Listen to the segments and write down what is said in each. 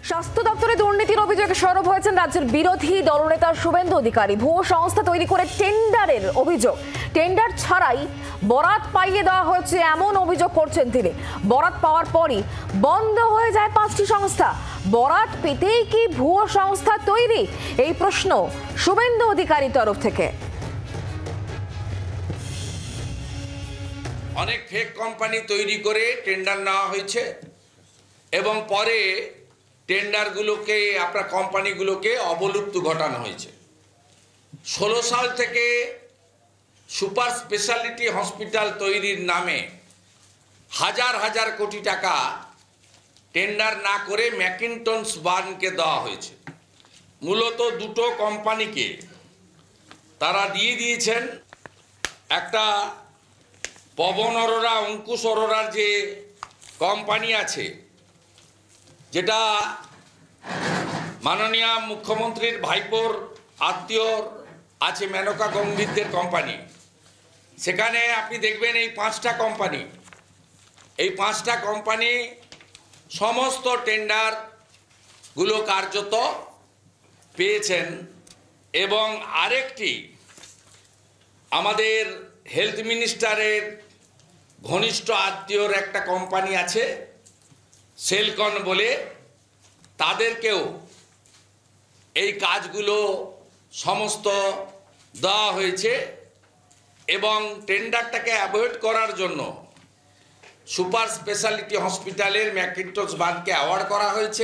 স্বাস্থ্য দপ্তরে দুর্নীতির অভিযোগে সরব হয়েছেন রাজ্যের বিরোধী দলনেতা শুভেন্দু অধিকারী। ভুয়ো সংস্থা তৈরি করে টেন্ডারের অভিযোগ, টেন্ডার ছাড়াই বরাত পাইয়ে দেওয়া হয়েছে এমন অভিযোগ করছেন তিনি। বরাত পাওয়ার পরই বন্ধ হয়ে যায় 5টি সংস্থা। বরাত পেতেই কি ভুয়ো সংস্থা তৈরি, এই প্রশ্ন শুভেন্দু অধিকারীর তরফ থেকে। অনেক ফেক কোম্পানি তৈরি করে টেন্ডার নেওয়া হয়েছে এবং পরে টেন্ডারগুলোকে আপনার কোম্পানিগুলোকে অবলুপ্ত ঘটানো হয়েছে। 16 সাল থেকে সুপার স্পেশালিটি হসপিটাল তৈরির নামে হাজার হাজার কোটি টাকা টেন্ডার না করে ম্যাকিন্টনস বার্নকে দেওয়া হয়েছে। মূলত দুটো কোম্পানিকে তারা দিয়ে দিয়েছেন। একটা পবন অরোরা, অঙ্কুশ অরোরার যে কোম্পানি আছে, যেটা মাননীয় মুখ্যমন্ত্রীর ভাইপোর আত্মীয় আছে, মেনকা গম্ভীরদের কোম্পানি। সেখানে আপনি দেখবেন এই 5টা কোম্পানি সমস্ত টেন্ডারগুলো কার্যত পেয়েছেন। এবং আরেকটি আমাদের হেলথ মিনিস্টারের ঘনিষ্ঠ আত্মীয়র একটা কোম্পানি আছে সেলকন বলে, তাদেরকেও এই কাজগুলো সমস্ত দেওয়া হয়েছে। এবং টেন্ডারটাকে অ্যাভয়েড করার জন্য সুপার স্পেশালিটি হসপিটালের ম্যাকিন্টনস বার্নকে অ্যাওয়ার্ড করা হয়েছে।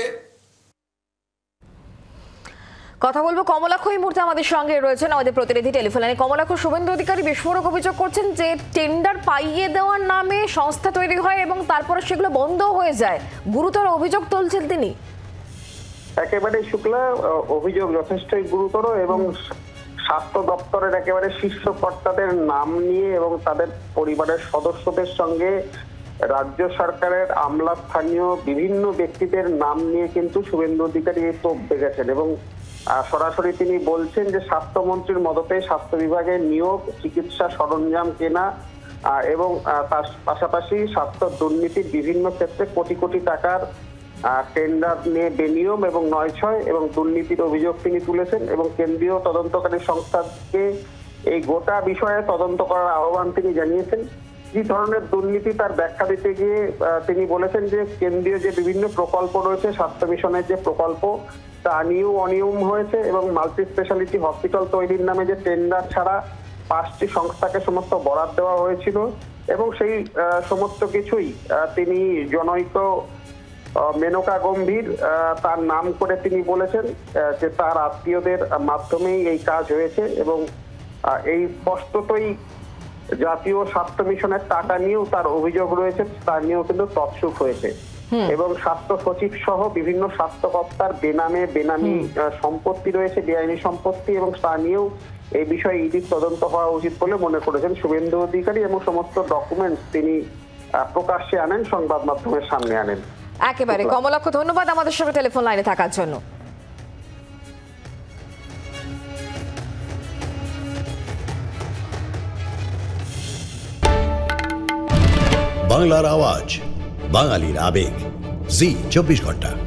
কথা বলবো কমলাক্ষ এই মুহূর্তে আমাদের সঙ্গে রয়েছেন, আমাদের প্রতিনিধি টেলিফোনে। কমলাক্ষ, শুভেন্দু অধিকারী বিস্ফোরক অভিযোগ করছেন যে টেন্ডার পাইয়ে দেওয়ার নামে সংস্থা তৈরি হয় এবং তারপরে সেগুলো বন্ধ হয়ে যায়। গুরুতর অভিযোগ তুলছেন তিনি। একেবারে শুক্লা, অভিযোগ যথেষ্টই গুরুতর এবং স্বাস্থ্য দপ্তরের একেবারে শীর্ষ কর্তাদের নাম নিয়ে এবং তাদের পরিবারের সদস্যদের সঙ্গে রাজ্য সরকারের আমলা স্থানীয় বিভিন্ন ব্যক্তিদের নাম নিয়ে কিন্তু শুভেন্দু অধিকারী এই তোপ দেখেছেন এবং সরাসরি তিনি বলছেন যে স্বাস্থ্যমন্ত্রীর মদতে স্বাস্থ্য বিভাগের নিয়োগ, চিকিৎসা সরঞ্জাম কেনা এবং তার পাশাপাশি স্বাস্থ্য দুর্নীতির বিভিন্ন ক্ষেত্রে কোটি কোটি টাকার টেন্ডার নিয়ে বেনিয়ম এবং নয়ছয় এবং দুর্নীতির অভিযোগ তিনি তুলেছেন এবং কেন্দ্রীয় তদন্তকারী সংস্থাকে এই গোটা বিষয়ে তদন্ত করার আহ্বান তিনি জানিয়েছেন। কি ধরনের দুর্নীতি তার ব্যাখ্যা দিতে গিয়ে তিনি বলেছেন যে কেন্দ্রীয় যে বিভিন্ন প্রকল্প রয়েছে, স্বাস্থ্য মিশনের যে প্রকল্প, তা নিয়েও অনিয়ম হয়েছে এবং মাল্টি স্পেশালিটি হসপিটাল তৈরির নামে যে টেন্ডার ছাড়া 5টি সংস্থাকে সমস্ত বরাদ দেওয়া হয়েছিল এবং সেই সমস্ত কিছুই তিনি জনৈক মেনকা গম্ভীর তার নাম করে তিনি বলেছেন যে তার আত্মীয়দের মাধ্যমেই এই কাজ হয়েছে এবং এই স্পষ্টতই জাতীয় স্বাস্থ্য মিশনের টাকা নিয়েও তার অভিযোগ রয়েছে, তা নিয়েও কিন্তু তৎসুক হয়েছে এবং স্বাস্থ্য সচিব সহ বিভিন্ন স্বাস্থ্যকর্তার বেনামি সম্পত্তি রয়েছে, বেআইনি সম্পত্তি, এবং তা নিয়েও এই বিষয়ে ইডির তদন্ত হওয়া উচিত বলে মনে করেছেন শুভেন্দু অধিকারী এবং সমস্ত ডকুমেন্টস তিনি প্রকাশ্যে আনেন, সংবাদ মাধ্যমের সামনে আনেন। একেবারে কমলাক্ষ, ধন্যবাদ আমাদের সঙ্গে টেলিফোন লাইনে থাকার জন্য। বাংলার আওয়াজ, বাঙালির আবেগ, জি 24 ঘন্টা।